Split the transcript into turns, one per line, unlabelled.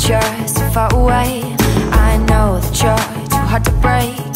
you're so far away. I know that you're too hard to break.